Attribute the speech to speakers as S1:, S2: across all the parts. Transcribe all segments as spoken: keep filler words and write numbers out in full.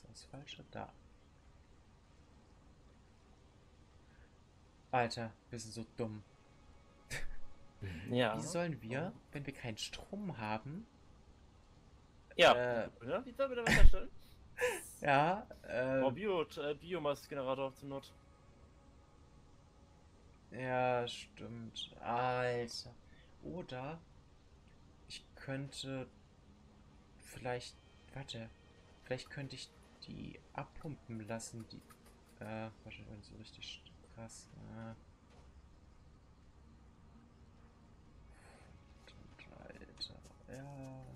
S1: ist das Falsche. Da. Alter, wir sind so dumm. Wie
S2: Ja.
S1: sollen
S2: Oh.
S1: wir, wenn wir keinen Strom haben,
S2: Ja,
S1: äh,
S2: ne? Wie soll wir da was herstellen?
S1: ja,
S2: Oh,
S1: äh,
S2: Bio, äh, Biomass-Generator zur Not.
S1: ja, stimmt. Alter. Oder ich könnte vielleicht, warte, vielleicht könnte ich die abpumpen lassen, die, äh, wahrscheinlich so richtig krass. Äh, Alter, ja.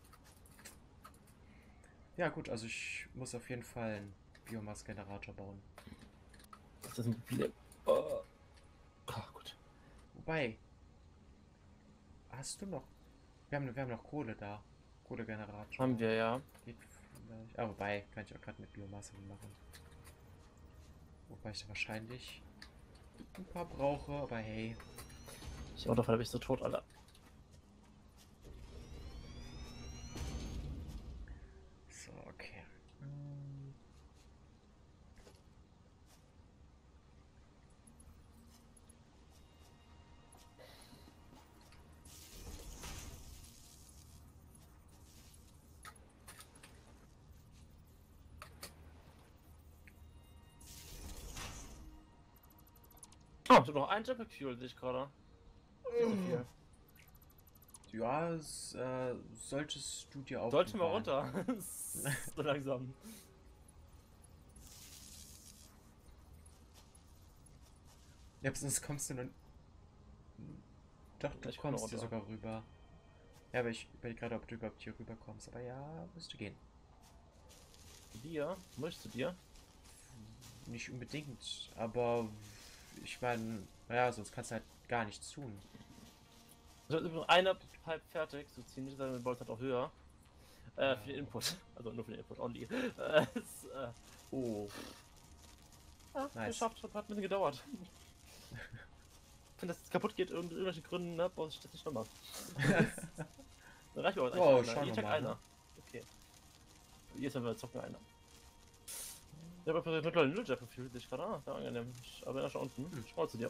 S1: Ja, gut, also ich muss auf jeden Fall einen Biomass-Generator bauen.
S2: Das ist ein Problem. Oh. Ah, gut.
S1: Wobei, hast du noch. Wir haben, wir haben noch Kohle da.
S2: Haben
S1: Kohlegenerator.
S2: wir ja.
S1: Geht vielleicht. Ah, wobei, kann ich auch gerade mit Biomasse machen. Wobei ich da wahrscheinlich ein paar brauche, aber hey.
S2: Ich Autofall habe ich so tot, Alter.
S1: So, okay. Hm.
S2: Oh, ich habe noch ein Jetpack Fuel, sehe ich gerade. Viel zu viel.
S1: Ja, das äh, solltest du dir
S2: Sollte mal
S1: aufbewahren.
S2: runter. So langsam.
S1: Ja, sonst kommst du nur. Doch, du
S2: Ich komme noch
S1: kommst hier
S2: runter.
S1: sogar rüber. Ja, aber ich überlege gerade, ob du überhaupt hier rüberkommst. Aber ja, müsste gehen.
S2: Zu dir? Möchtest du dir?
S1: Nicht unbedingt, aber ich meine, naja, sonst kannst du halt gar nichts tun.
S2: Also übrigens eine Pipe fertig zu ziehen, ist deine Bolt halt auch höher. Äh, für den
S1: Ja,
S2: Input. Also nur für den Input only. Äh, ist, äh,
S1: oh,
S2: ja,
S1: nice.
S2: geschafft, hat ein bisschen gedauert. Wenn das kaputt geht, irgend- irgendwelche Gründen, ne, brauchst du das nicht nochmal. Dann reicht mir auch
S1: Oh,
S2: eigentlich einer.
S1: schauen
S2: Jeden
S1: wir
S2: Tag
S1: mal, ne?
S2: einer. Okay. Jedes Mal wir zocken einer. Ich habe einfach eine kleine Nulljack gefühlt, sich gerade. Ah, sehr angenehm. Ich aber ja schon unten.
S1: Hm.
S2: Schau mal zu dir.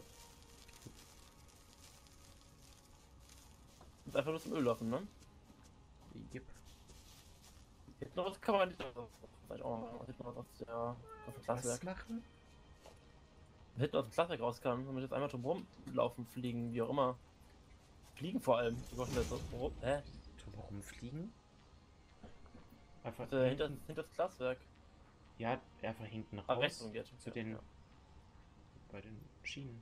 S2: Ist einfach nur zum Öl laufen, ne?
S1: Yep.
S2: Hinten raus kann man nicht. Vielleicht auch mal hinten raus aus, der, aus dem
S1: Was
S2: Glaswerk.
S1: machen?
S2: Hinten aus dem Glaswerk raus kann. Wenn wir jetzt einmal drum rumlaufen, fliegen, wie auch immer. Fliegen vor allem. Sogar schon so. Oh, hä?
S1: Drumherum fliegen? Einfach
S2: Äh, hinter,
S1: hinten.
S2: hinter das Glaswerk.
S1: Ja, einfach hinten
S2: Ah, rechts rum
S1: raus.
S2: geht.
S1: Zu
S2: Ja,
S1: den.
S2: ja.
S1: Bei den Schienen.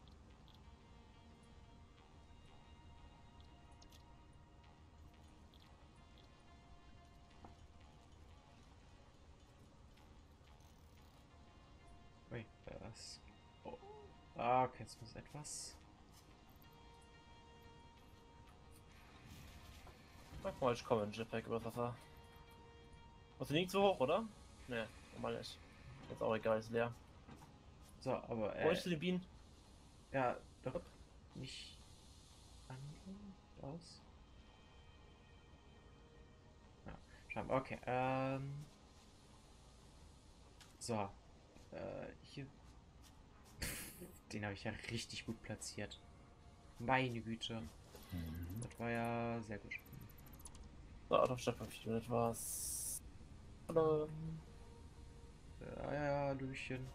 S1: Ui, das. Oh. Ah, okay, jetzt muss etwas.
S2: Mach mal, ich komme in Jetpack über Wasser. Was liegt so hoch, oder? Ne, normal nicht. Jetzt auch egal, ist leer.
S1: So, aber
S2: Wo
S1: äh.
S2: ist die Bienen?
S1: Ja, doch
S2: Hopp.
S1: nicht. An. Aus. Ja, schade. Okay, ähm. So. Äh, hier. Den habe ich ja richtig gut platziert. Meine Güte. Das war ja sehr gut.
S2: So, auf Stadtpapier etwas. Hallo.
S1: Ja, ja, ja, Hallöchen.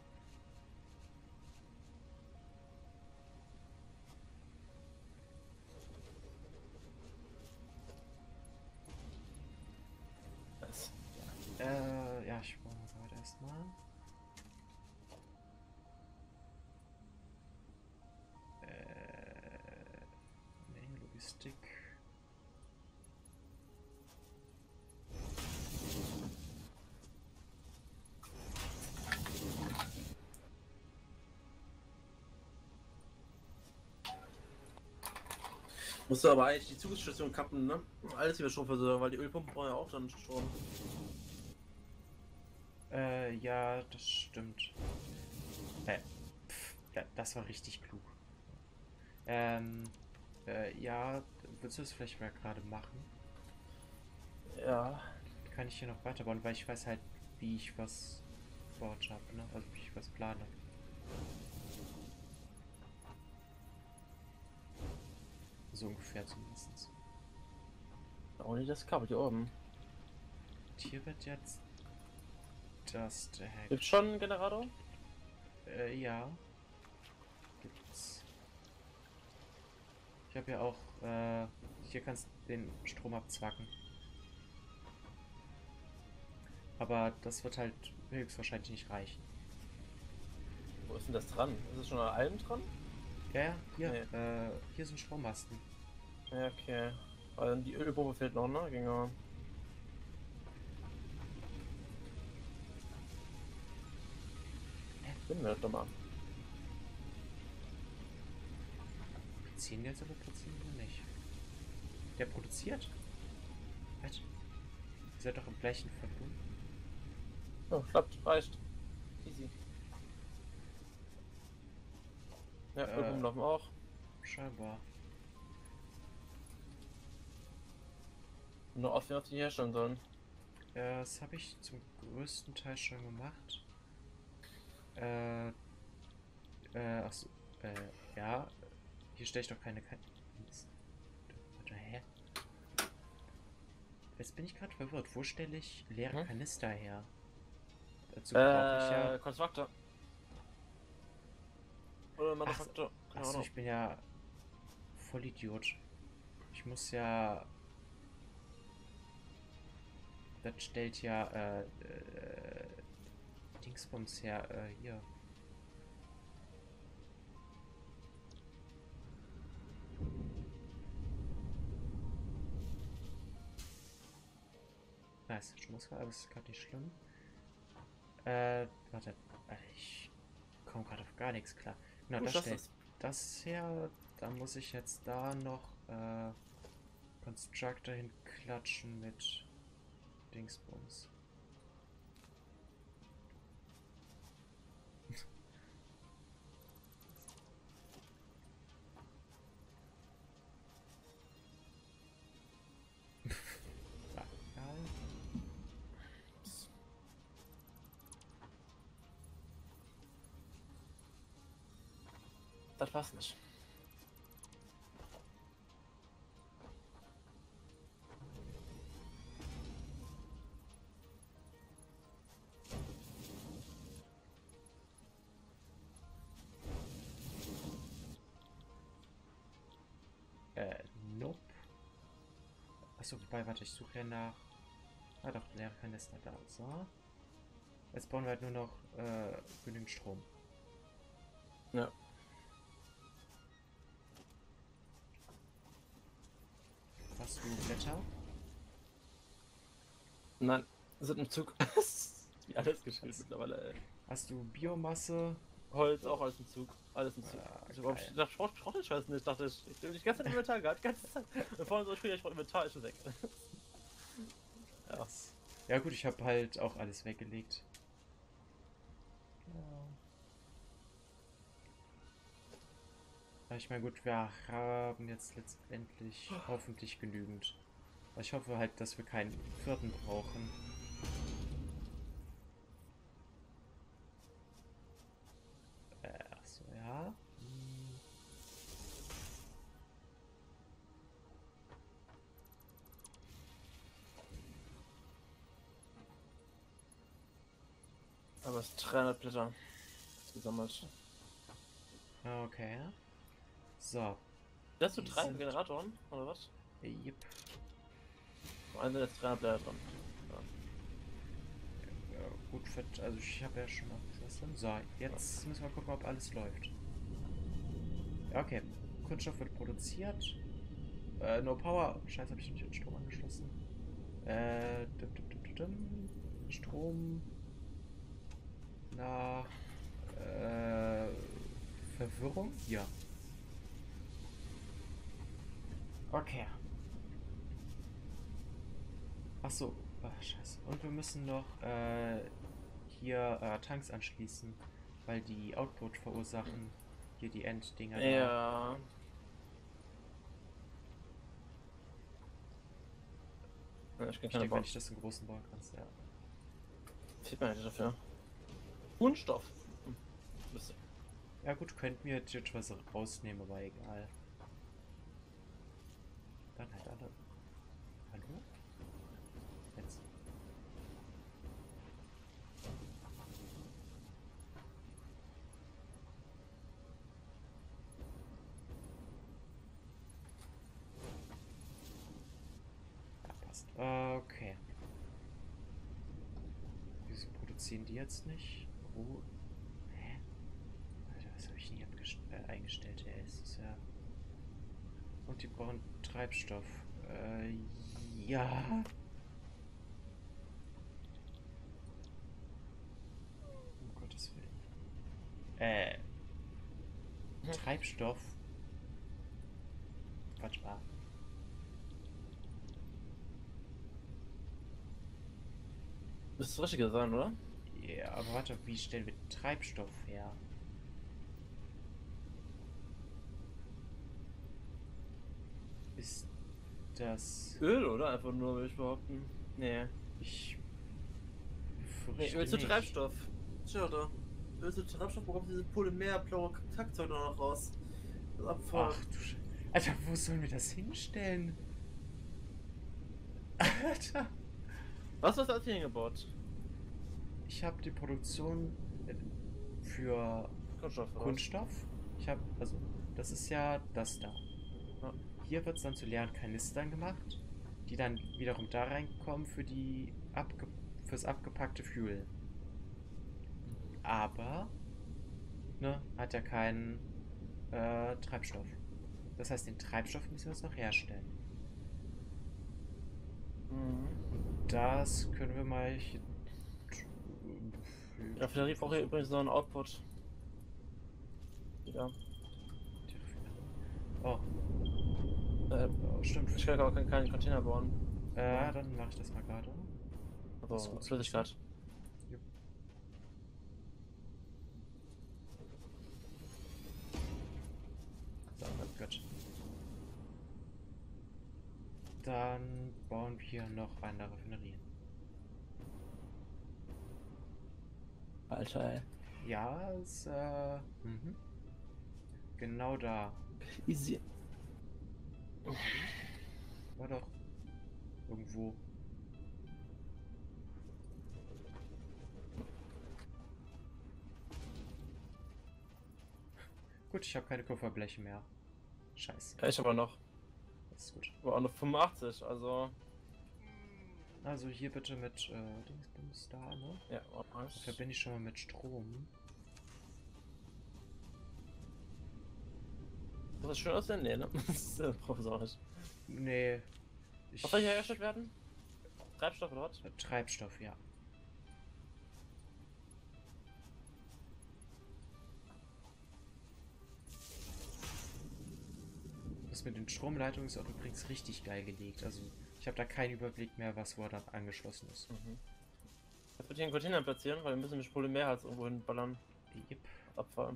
S2: Nice.
S1: Äh, ja, ich brauche gerade erstmal. Äh, nee, Logistik.
S2: Musst du aber eigentlich die Zugsstation kappen, ne? Alles über Strom versorgen, weil die Ölpumpen brauchen ja auch dann Strom.
S1: Äh, ja, das stimmt. Äh, pff, ja, das war richtig klug. Ähm, äh, ja, willst du das vielleicht mal gerade machen?
S2: Ja.
S1: Kann ich hier noch weiterbauen, weil ich weiß halt, wie ich was gebaut habe, ne? Also wie ich was plane. So ungefähr zumindest.
S2: Oh nee, das Kabel hier oben.
S1: Und hier wird jetzt das der Hack.
S2: Gibt's schon einen Generator?
S1: Äh, ja. Gibt's. Ich habe ja auch, äh, hier kannst du den Strom abzwacken. Aber das wird halt höchstwahrscheinlich nicht reichen.
S2: Wo ist denn das dran? Ist es schon an allem dran?
S1: Ja, ja, hier,
S2: Nee.
S1: äh, hier sind Strommasten.
S2: Ja, okay. Also die Ölpumpe fehlt noch, ne? Genau. Bin mir doch mal.
S1: Produzieren die jetzt aber produzieren oder nicht? Der produziert? Was? Ihr seid doch im gleichen verbunden.
S2: Oh, klappt, reicht. Easy. Ja,
S1: Äh.
S2: Ölpumpen laufen auch.
S1: Scheinbar.
S2: Nur auswählen, was die herstellen sollen.
S1: Äh, das habe ich zum größten Teil schon gemacht. Äh, äh, achso, äh, ja. Hier stelle ich doch keine Kan- Warte, hä? Jetzt bin ich gerade verwirrt. Wo stelle ich leere
S2: Hm?
S1: Kanister her? Dazu brauche ich ja.
S2: Äh, Konstruktor. Oder Manufaktur. Keine
S1: Achso,
S2: Ahnung.
S1: ich bin ja Vollidiot. Ich muss ja. Das stellt ja äh, äh, Dingsbums her, äh, hier. Nice, ich muss aber ist gerade nicht schlimm. Äh, warte, äh, ich komme gerade auf gar nichts klar. Genau,
S2: Du
S1: das
S2: schaffst
S1: stellt
S2: das.
S1: das her. Dann muss ich jetzt da noch äh, Constructor hinklatschen mit Dingsbums. Ja, egal.
S2: Das passt nicht.
S1: Äh, nope. Achso, wobei, warte, ich suche ja nach. Ah, doch, leere Kanister da. So. Jetzt brauchen wir halt nur noch äh, genügend Strom.
S2: Ja.
S1: Hast du Blätter?
S2: Nein, wir sind im Zug. Wie alles geschrieben mittlerweile, ey.
S1: Hast du Biomasse?
S2: Holz, auch alles im Zug. Alles im Zug.
S1: Ah,
S2: Ich hab
S1: geil.
S2: gedacht, ich brauch den Scheiß nicht. Ich dachte, ich, ich hab die ganze Zeit im Inventar gehabt, die ganze Zeit. Und vorhin so schwierig, ich brauch Inventar, ist schon weg. Ja.
S1: Yes. Ja gut, ich habe halt auch alles weggelegt. Ja. Ich meine gut, wir haben jetzt letztendlich hoffentlich genügend. Ich hoffe halt, dass wir keinen vierten brauchen. Äh, achso, ja. Hm.
S2: Aber es ist dreihundert Blätter gesammelt.
S1: Okay. So.
S2: Da hast du
S1: Die
S2: drei
S1: sind-
S2: Generatoren, oder was?
S1: Yep.
S2: Einen sind jetzt dreihundert Blätter dran.
S1: Ja, gut, fett. Also ich habe ja schon mal was drin. So, jetzt müssen wir gucken, ob alles läuft. Ja, okay. Kunststoff wird produziert. Äh, no power. Scheiße, habe ich nicht den Strom angeschlossen. Äh, dim, dim, dim, dim, dim. Strom nach äh, Verwirrung? Ja. Okay. Achso, ach, scheiße. Und wir müssen noch äh, hier äh, Tanks anschließen, weil die Output verursachen hier die Enddinger da.
S2: Ja. Ja, ich kann
S1: Ich
S2: keine
S1: denke,
S2: bauen.
S1: wenn ich das in großen bauen kannst, ja.
S2: Fehlt mir eigentlich dafür. Kunststoff. Hm. Müsste.
S1: Ja gut, könnten wir jetzt was rausnehmen, aber egal. Dann halt alle. Hallo? Jetzt. Ja, passt. Okay. Wieso produzieren die jetzt nicht? Oh. Hä? Alter, was habe ich nie äh, eingestellt? Ey, es ist ja. Und die brauchen Treibstoff. Äh, ja. Um Gottes Willen. Äh. Treibstoff. Quatsch mal.
S2: Das ist das Richtige sein, oder?
S1: Ja, aber warte, wie stellen wir Treibstoff her? Ist das...
S2: Öl, oder? Einfach nur, will ich behaupten. Nee.
S1: Ich...
S2: Nee, Öl zu
S1: nicht.
S2: Treibstoff. Tja, da. Öl zu Treibstoff bekommt diese Polymer-blaue Taktzeug noch raus. Das Abfall.
S1: Ach du Sch... Alter, wo sollen wir das hinstellen? Alter.
S2: Was hast du als hier hingebaut?
S1: Ich habe die Produktion für
S2: Kunststoff. Oder?
S1: Kunststoff. Ich habe, also, das ist ja das da.
S2: Ja.
S1: Hier wird es dann zu leeren Kanistern gemacht, die dann wiederum da reinkommen für die abge fürs abgepackte Fuel. Aber, ne, hat ja keinen äh, Treibstoff. Das heißt, den Treibstoff müssen wir jetzt noch herstellen.
S2: Mhm.
S1: Das können wir mal hier.
S2: Die Raffinerie braucht hier übrigens noch einen Output. Ja.
S1: Die Raffinerie. Oh.
S2: Äh,
S1: Oh, stimmt.
S2: ich kann aber keinen Container bauen.
S1: Äh, dann mache ich das mal gerade. Das ist
S2: Also
S1: gut.
S2: Flüssigkeit.
S1: Jupp. So, gut. Dann bauen wir noch eine Raffinerie.
S2: Alter, ey.
S1: Ja, ist, äh, mhm. Genau da.
S2: Easy.
S1: War doch irgendwo. Gut, ich habe keine Kupferbleche mehr. Scheiße.
S2: Ja, ich aber noch.
S1: Das ist gut.
S2: Aber auch noch fünfundachtzig, also.
S1: Also hier bitte mit äh, Dingsbums da, ne?
S2: Ja,
S1: Das verbinde ich schon mal mit Strom.
S2: Muss das schön aussehen? Nee, ne? Das ist äh, provisorisch.
S1: Nee. Ich,
S2: Was soll hier hergestellt werden? Treibstoff oder was?
S1: Treibstoff, ja. Das mit den Stromleitungen ist auch übrigens richtig geil gelegt. Also ich habe da keinen Überblick mehr, was wo da angeschlossen ist.
S2: Mhm. Jetzt würde ich hier einen Container platzieren, weil wir müssen mit Polymer halt irgendwo hinballern.
S1: Yep.
S2: Abfahren.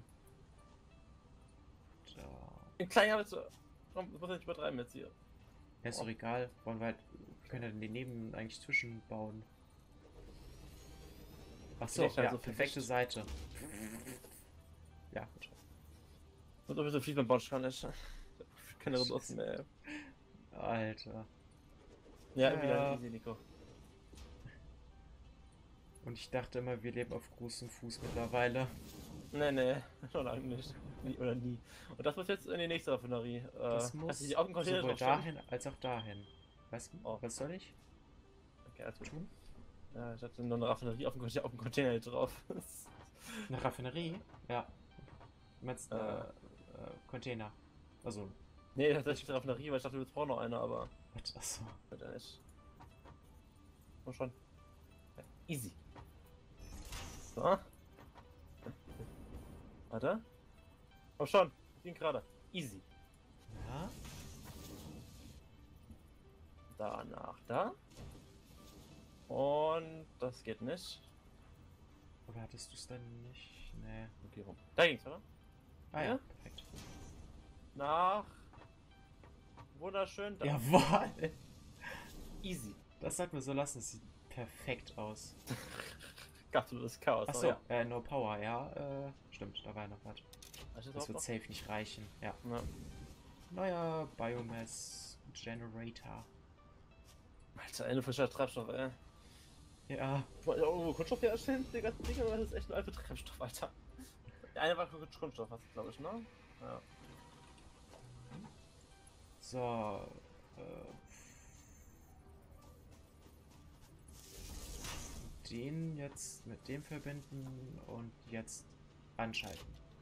S1: Da.
S2: In klein habe ich so. Komm, das muss ich nicht übertreiben jetzt hier.
S1: Ja, ist doch egal. Wollen wir halt. Wir können ja daneben eigentlich zwischenbauen. Achso,
S2: Vielleicht halt
S1: ja,
S2: so viel
S1: perfekte
S2: Licht.
S1: Seite. Ja, gut.
S2: Und ob ich so viel beim Bauen kann, ich. Keine Ressourcen mehr.
S1: Alter.
S2: Ja,
S1: Ja.
S2: wieder easy, Nico.
S1: Und ich dachte immer, wir leben auf großem Fuß mittlerweile.
S2: Nee, nee, schon lange nicht. Nie, oder nie. Und das muss jetzt in die nächste Raffinerie. Äh,
S1: Das
S2: hast
S1: muss
S2: du die Augencontainer
S1: sowohl
S2: drauf stehen?
S1: dahin als auch dahin. Was,
S2: Oh.
S1: was soll ich
S2: Okay, alles gut.
S1: tun?
S2: Ja, ich hatte nur eine Raffinerie auf dem Container, auf dem Container hier drauf.
S1: Eine Raffinerie? Ja. Du meinst, äh,
S2: Äh.
S1: äh, Container. Also,
S2: Nee, tatsächlich eine Raffinerie, weil ich dachte, du brauchst noch eine, aber.
S1: was? Achso.
S2: Wird ja nicht. Komm schon. Ja, easy. So. Warte. Komm schon. Ging gerade. Easy.
S1: Ja.
S2: Danach da. Und das geht nicht.
S1: Oder hattest du es dann nicht? Nee.
S2: Okay, rum. Da ging's, oder?
S1: Ah ja,
S2: Ja?
S1: perfekt.
S2: Nach. Wunderschön. Da.
S1: Jawohl!
S2: Easy.
S1: Das sollten wir so lassen, es sieht perfekt aus.
S2: Absolutes Chaos.
S1: Achso,
S2: aber
S1: äh, No Power, ja, äh, stimmt, da war ja noch was.
S2: Ja. Ist das
S1: Das
S2: auch
S1: wird
S2: noch?
S1: safe nicht reichen, ja.
S2: Ja.
S1: Neuer Biomass Generator.
S2: Alter, eine frischer Treibstoff, ey.
S1: Ja,
S2: Wollt ihr irgendwo Kunststoff hier erstellen? Die ganzen Dinger, das ist echt ein alter Treibstoff, Alter. Der eine war für Kunststoff, hast du, glaube ich, ne? Ja.
S1: so, äh, den jetzt mit dem verbinden und jetzt anschalten.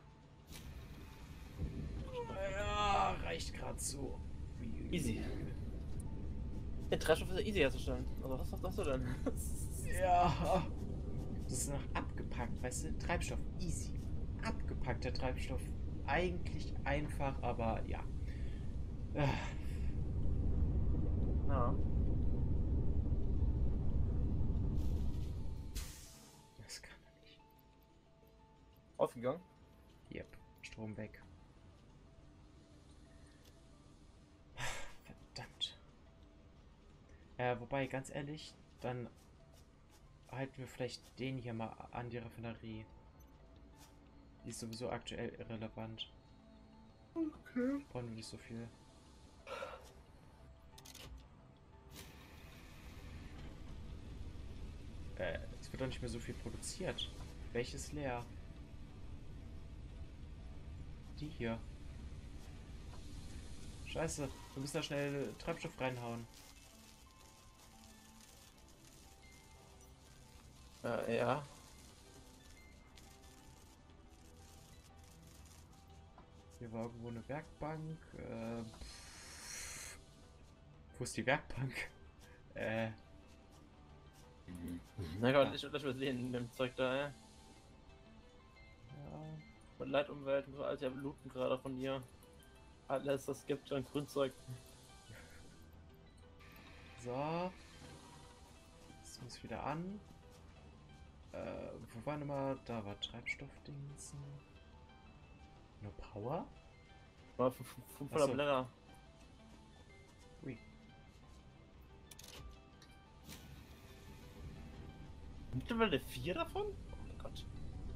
S1: Ja, reicht gerade so.
S2: Easy. Den Treibstoff ist ja easy herzustellen. Also, was hast du denn?
S1: Ja. Das ist noch abgepackt, weißt du? Treibstoff, easy. Abgepackter Treibstoff. Eigentlich einfach, aber ja. Äh,
S2: Ja.
S1: Das kann er nicht.
S2: Aufgegangen?
S1: Yep, Strom weg. Verdammt. Äh, wobei, ganz ehrlich, dann halten wir vielleicht den hier mal an die Raffinerie. Die ist sowieso aktuell irrelevant.
S2: Okay.
S1: Brauchen wir nicht so viel. Äh, es wird doch nicht mehr so viel produziert. Welches leer? Die hier. Scheiße, wir müssen da schnell Treibstoff reinhauen.
S2: Äh, ja.
S1: Hier war irgendwo eine Werkbank. Äh, pff. Wo ist die Werkbank? Äh,
S2: Na Gott, ich lass mal sehen, mit dem Zeug da, ey.
S1: ja.
S2: Mit Leitumwelt, so alles ja looten gerade von dir. Alles, das gibt an Grünzeug.
S1: So. Das muss wieder an. Äh, wo war nochmal? Da war Treibstoffdingsen. No Power?
S2: Mal fünfhundert
S1: Achso.
S2: Blätter.
S1: Ui.
S2: Mittlerweile vier davon? Oh mein Gott.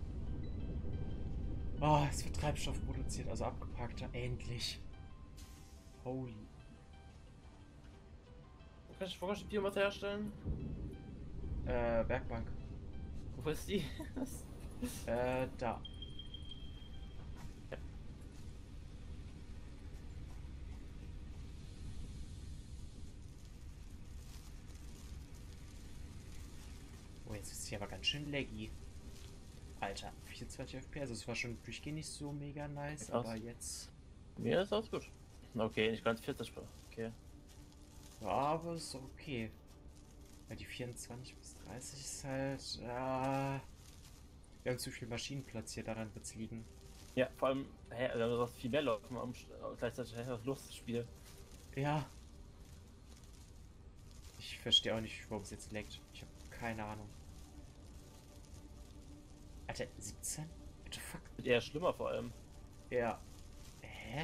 S1: Oh, es wird Treibstoff produziert, also abgepackter. Endlich. Holy.
S2: Wo kann ich, wo kann ich Biomasse herstellen?
S1: Äh, Werkbank.
S2: Wo ist die?
S1: Äh, da. Oh, jetzt ist sie aber ganz schön laggy. Alter, vierundzwanzig F P S. Also es war schon durchgehend nicht so mega nice,
S2: Krass.
S1: aber jetzt.
S2: Mir ist alles gut. Okay, nicht ganz vierzig. Okay.
S1: Ja, aber ist okay. Weil die vierundzwanzig bis dreißig ist halt. Äh, wir haben zu viel Maschinenplatz hier, daran wird's liegen.
S2: Ja, vor allem, hä, also du hast viel mehr laufen, am Sch- gleichzeitig hast du das Lust, das Spiel.
S1: Ja. Ich verstehe auch nicht, warum es jetzt laggt. Ich habe keine Ahnung. Alter, siebzehn? What the fuck?
S2: Wird eher schlimmer vor allem.
S1: Ja. Hä?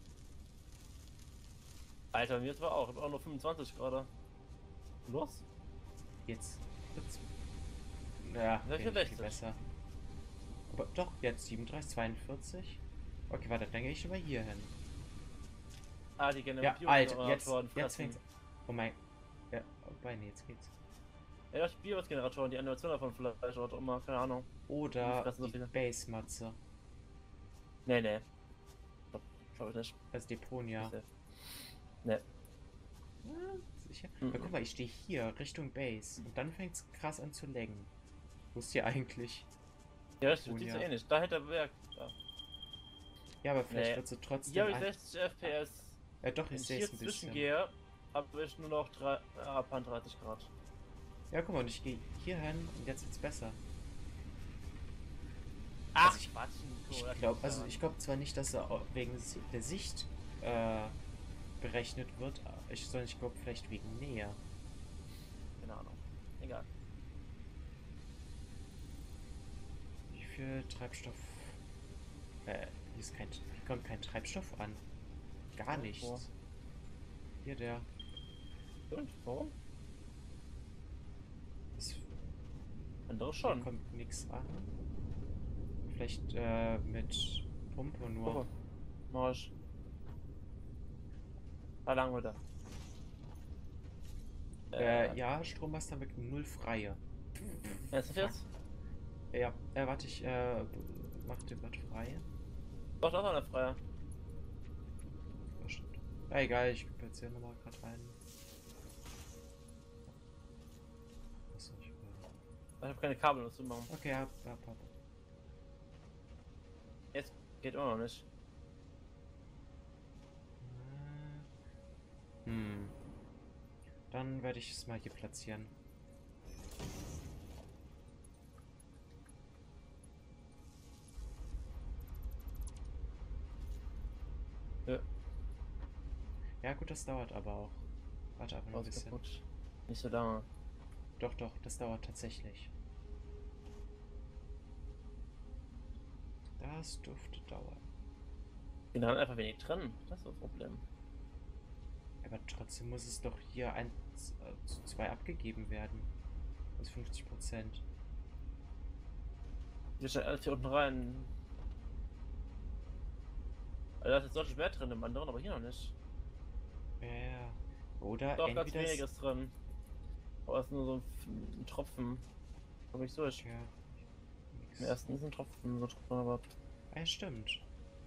S2: Alter, mir war auch, ich hab auch nur fünfundzwanzig gerade. Los?
S1: Jetzt wird's. Ja,
S2: Ja,
S1: okay, nicht viel
S2: sechzig.
S1: besser. Aber doch, jetzt siebenunddreißig, zweiundvierzig. Okay, warte, dann gehe ich aber hier hin.
S2: Ah, die gerne
S1: Ja, Alter, jetzt, jetzt fängt's. Oh mein. Ja, wobei, nee, jetzt geht's.
S2: Ja, das Biomasgeneratoren, die Animation davon vielleicht oder immer, keine Ahnung. Die
S1: Oder
S2: fressen so
S1: die
S2: viele.
S1: Base-Matze.
S2: Nee, nee. Glaub, glaub ich nicht.
S1: Also Deponia.
S2: Ist der- Nee.
S1: Ja, sicher.
S2: Mhm.
S1: Na, guck mal, ich stehe hier Richtung Base. Und dann fängt's krass an zu laggen. Wo ist hier eigentlich?
S2: Ja, das sieht
S1: Deponia.
S2: so ähnlich. Da hätte er Werk. Ja.
S1: Ja, aber vielleicht
S2: Nee.
S1: wird sie trotzdem.
S2: Hier habe ich
S1: ein-
S2: sechzig F P S.
S1: Ja, doch,
S2: Wenn
S1: ich
S2: ich
S1: sehe
S2: hier
S1: es ein
S2: zwischen
S1: bisschen.
S2: gehe, habe ich nur noch drei, ah, dreißig Grad.
S1: Ja, guck mal, und ich gehe hier hin und jetzt wird's besser.
S2: Ach,
S1: Also ich-
S2: Quatsch, Nico, das
S1: Ich glaube,
S2: ist
S1: also
S2: ja-
S1: ich glaube zwar nicht, dass er au- wegen Si- der Sicht äh, berechnet wird, aber ich, sondern ich glaube vielleicht wegen Nähe.
S2: Keine Ahnung. Egal.
S1: Wie viel Treibstoff? Äh, hier ist kein, hier kommt kein Treibstoff an. Gar
S2: Oh,
S1: nichts.
S2: boah.
S1: Hier der.
S2: Und? Warum?
S1: Das,
S2: Andere
S1: Hier
S2: schon.
S1: kommt nichts an. Vielleicht äh, mit Pumpe nur.
S2: Guck mal. Marsch. Da lang wieder.
S1: Äh, ja, Strommeister mit null freie.
S2: Ist das jetzt?
S1: Ja, äh, warte, ich äh, mach den Blatt frei.
S2: Doch, doch, eine freie.
S1: Ja, stimmt. Ja, egal, ich gebe jetzt hier nochmal gerade rein. Achso, ich will.
S2: Ich habe keine Kabel dazu machen.
S1: Okay, ja, ja, ja.
S2: Jetzt geht immer noch nicht.
S1: Hm. Dann werde ich es mal hier platzieren.
S2: Ja.
S1: Ja gut, das dauert aber auch. Warte aber noch ein
S2: Ist
S1: bisschen.
S2: kaputt. Nicht so lange.
S1: Doch, doch, das dauert tatsächlich. Das dürfte dauern.
S2: Wir haben einfach wenig drin. Das ist das Problem.
S1: Aber trotzdem muss es doch hier eins äh, zu zwei abgegeben werden. Also fünfzig Prozent.
S2: Wir stellen alles hier unten rein. Also da ist jetzt deutlich mehr drin im anderen, aber hier noch nicht.
S1: Ja, ja. Oder
S2: Doch, ganz
S1: entweder
S2: wenig ist drin. Aber es ist nur so ein, ein Tropfen. Komm ich durch.
S1: ja,
S2: Im ersten ist ein Tropfen, so Tropfen, aber.
S1: ja, stimmt.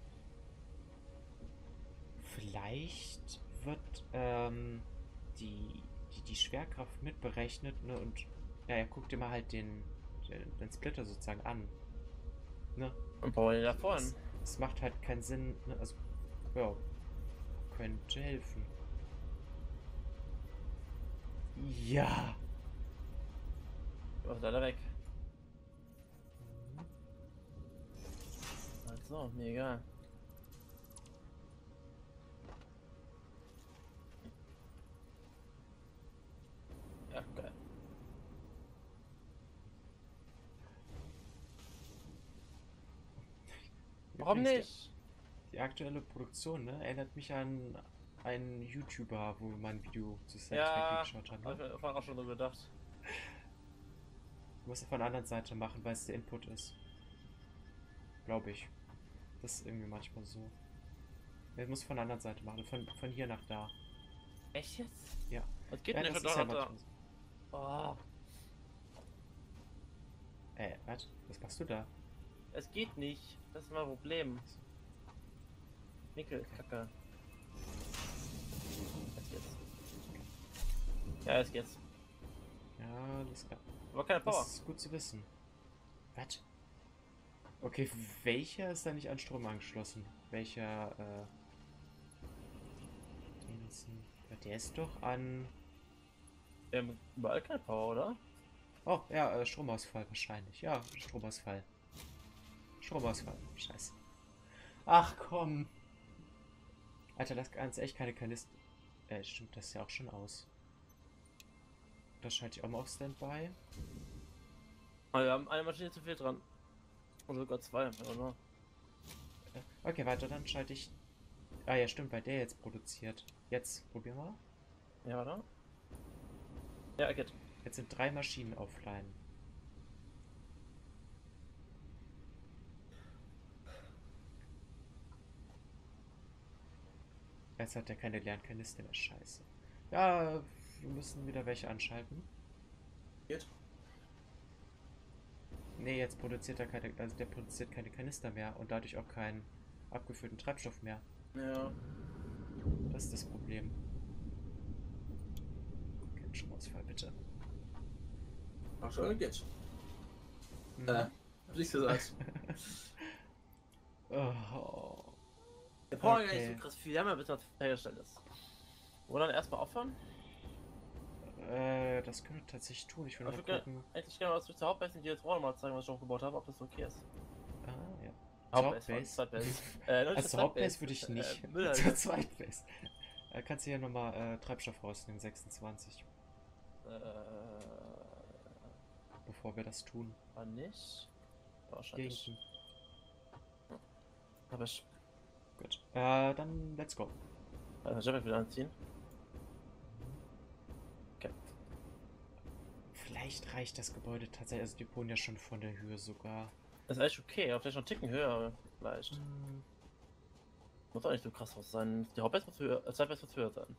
S1: Vielleicht wird ähm, die, die, die Schwerkraft mitberechnet, ne? Und ja, ja, guck dir mal halt den, den, den Splitter sozusagen an. Ne?
S2: Und bauen wir den da vorne.
S1: Es, es macht halt keinen Sinn, ne? Also, ja, könnte helfen. Ja!
S2: Was ist leider weg.
S1: Mhm.
S2: Also, mir egal. Ja, geil. Warum
S1: Übrigens,
S2: nicht?
S1: Die, die aktuelle Produktion, ne, erinnert mich an einen YouTuber, wo wir mal ein Video zu Star Trek
S2: Ja,
S1: geschaut haben.
S2: hab
S1: Ne?
S2: ich mir vorhin auch schon so gedacht.
S1: Du musst es von der anderen Seite machen, weil es der Input ist. Glaube ich. Das ist irgendwie manchmal so. Du musst von der anderen Seite machen, von, von hier nach da.
S2: Echt jetzt?
S1: Ja.
S2: Das geht
S1: Ja,
S2: nicht,
S1: das
S2: doch
S1: ist ja
S2: noch da.
S1: manchmal so.
S2: Oh,
S1: Äh, was? Was machst du da?
S2: es geht nicht. Das ist mein Problem. Nickel ist kacke. Jetzt geht's. Ja, jetzt geht's.
S1: Ja, alles klar.
S2: Aber keine Power.
S1: Das ist gut zu wissen. Was? Okay, welcher ist da nicht an Strom angeschlossen? Welcher, äh... Ja, der ist doch an...
S2: Wir haben überall keine Power, oder?
S1: Oh, ja, äh, Stromausfall wahrscheinlich. Ja, Stromausfall. Stromausfall. Scheiße. Ach komm. Alter, das kannst echt keine Kanister. Äh, stimmt, das ist ja auch schon aus. Das schalte ich auch mal auf Standby.
S2: Aber wir haben eine Maschine zu viel dran. Oder sogar zwei, oder?
S1: Äh, Okay, weiter, dann schalte ich. Ah ja, stimmt, weil der jetzt produziert. Jetzt, probier mal.
S2: Ja, oder? Ja, geht.
S1: Jetzt sind drei Maschinen offline. Jetzt hat er keine leeren Kanister mehr. Scheiße. Ja, wir müssen wieder welche anschalten.
S2: Geht.
S1: Nee, jetzt produziert er keine, also der produziert keine Kanister mehr und dadurch auch keinen abgefüllten Treibstoff mehr.
S2: Ja.
S1: Das ist das Problem. Kein Stromausfall, bitte.
S3: Ach schon, geht's.
S1: Mhm.
S3: Äh, hab ich gesagt.
S1: Oh.
S2: Wir brauchen ja
S1: Okay.
S2: nicht so krass viel, wir haben ja bis was hergestellt ist. Wollen wir dann erstmal aufhören?
S1: Äh, das können wir tatsächlich tun. Ich will
S2: Ich
S1: mal
S2: würde
S1: gucken.
S2: eigentlich gerne was zur Hauptbase und dir jetzt auch nochmal zeigen, was ich aufgebaut habe, ob das okay ist.
S1: Ah, ja.
S2: Hauptbase,
S1: Hauptbase?
S2: Zweitbase. Äh, nicht
S1: Also zur Hauptbase würde ich
S2: äh,
S1: nicht.
S2: Müll halt.
S1: Zur Zweitbase. Äh, kannst du hier nochmal äh, Treibstoff rausnehmen, sechsundzwanzig.
S2: Äh,
S1: Bevor wir das tun.
S2: war nicht? Ja,
S1: Hier
S2: wahrscheinlich.
S1: hinten.
S2: Hab ich.
S1: Gut. Äh, dann let's go.
S2: Also, ich hab wieder anziehen. Okay.
S1: vielleicht reicht das Gebäude tatsächlich, also die wohnen ja schon von der Höhe sogar.
S2: Das ist eigentlich okay, aber vielleicht noch einen Ticken höher, vielleicht.
S1: Hm.
S2: Muss auch nicht so krass was sein. Die Hauptbase muss höher, äh, Zweitbase muss höher sein.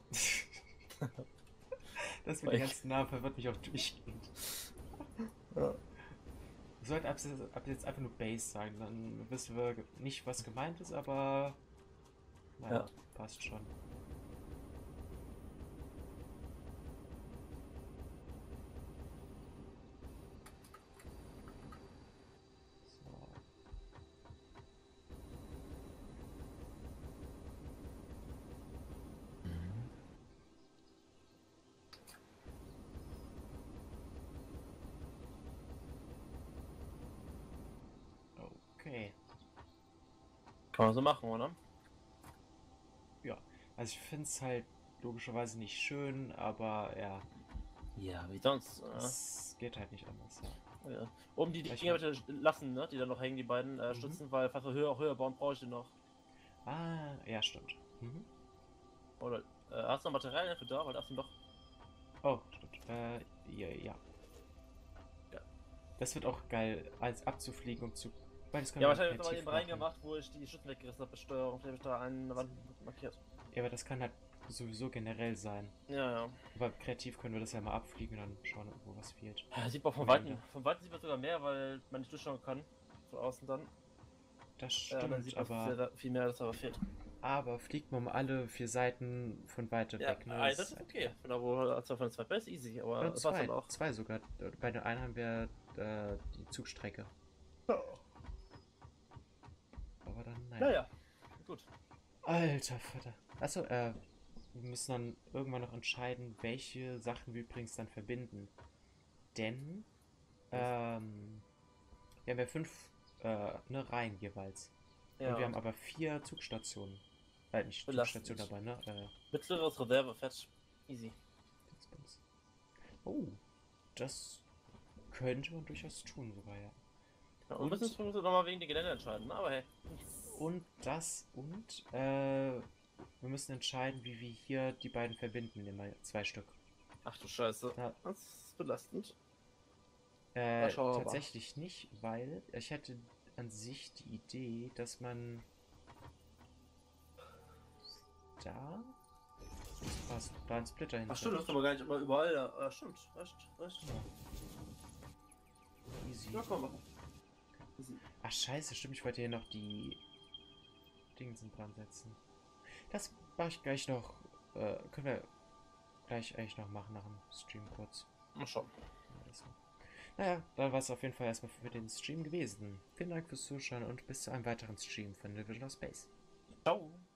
S1: Das mit den ganzen Namen verwirrt mich auch durchgehend.
S2: Ja.
S1: Wir sollten ab, ab jetzt einfach nur Base sagen, dann wissen wir nicht, was gemeint ist, aber naja,
S2: Ja.
S1: passt schon. So. Okay.
S2: Kann man so machen, oder?
S1: Ja, also ich finde es halt logischerweise nicht schön, aber ja,
S2: Ja, wie sonst.
S1: es geht halt nicht anders. Ja.
S2: Ja. Oben die, die
S1: Ich
S2: Dinger bitte lassen, ne? Die da noch hängen, die beiden äh,
S1: Mhm.
S2: Stützen, weil falls wir höher, höher bauen, brauche ich den noch.
S1: Ah, ja, stimmt. Mhm.
S2: Oder äh, hast du noch Materialien dafür da? Weil das sind doch.
S1: Oh, stimmt. Äh, ja, ja.
S2: Ja.
S1: Das wird auch geil, als abzufliegen und zu. Weil das können
S2: Ja,
S1: wir
S2: wahrscheinlich
S1: kreativ
S2: haben wir eben
S1: machen.
S2: reingemacht, wo ich die Schützen weggerissen habe, Steuerung. Vielleicht habe ich da eine Wand markiert.
S1: Ja, aber das kann halt sowieso generell sein.
S2: Ja, ja.
S1: Aber kreativ können wir das ja mal abfliegen und dann schauen, wo was fehlt.
S2: Ja, sieht man von
S1: Am
S2: Weitem.
S1: Ende.
S2: Von Weitem sieht man sogar mehr, weil man nicht durchschauen kann. Von außen dann.
S1: Das
S2: Ja, dann
S1: stimmt,
S2: sieht man
S1: aber,
S2: viel, viel mehr, das aber fehlt.
S1: aber fliegt man um alle vier Seiten von weiter
S2: Ja,
S1: weg. Ne?
S2: ein,
S1: Das
S2: das ist okay. Von da wo als von zwei ist easy, aber
S1: Oder
S2: das war's
S1: zwei,
S2: dann auch.
S1: zwei sogar. Bei der einen haben wir äh, die Zugstrecke. Aber dann, naja.
S2: Naja, gut.
S1: Alter Vater. Achso, äh, wir müssen dann irgendwann noch entscheiden, welche Sachen wir übrigens dann verbinden. Denn, ähm, wir haben ja fünf, äh, ne, Reihen jeweils.
S2: Ja.
S1: Und wir haben aber vier Zugstationen. Äh, nicht
S2: Belastend.
S1: Zugstationen, aber, ne, äh,
S2: Mittleres Reserve, fetch. Easy.
S1: Dingsbums. Oh, das könnte man durchaus tun sogar, ja.
S2: Ja, und müssen wir uns nochmal wegen der Gelände entscheiden, ne? Aber hey.
S1: Und das und, äh, wir müssen entscheiden, wie wir hier die beiden verbinden, immer zwei Stück.
S2: Ach du Scheiße.
S1: Ja.
S2: Das ist belastend.
S1: Äh,
S2: Na, schauen wir mal.
S1: tatsächlich nicht, weil ich hätte an sich die Idee, dass man da was, da einen Splitter hin.
S2: Ach stimmt, das ist aber gar nicht immer überall. Ja, ah, stimmt, recht, recht.
S1: Easy.
S2: Ja, komm, machen. Easy.
S1: Ach scheiße, stimmt, ich wollte hier noch die Dingsen dran setzen. Das mache ich gleich noch, äh, können wir gleich eigentlich noch machen nach dem Stream kurz.
S2: Mal schauen.
S1: Das noch. Naja, dann war es auf jeden Fall erstmal für den Stream gewesen. Vielen Dank fürs Zuschauen und bis zu einem weiteren Stream von Division of Space.
S2: Ciao.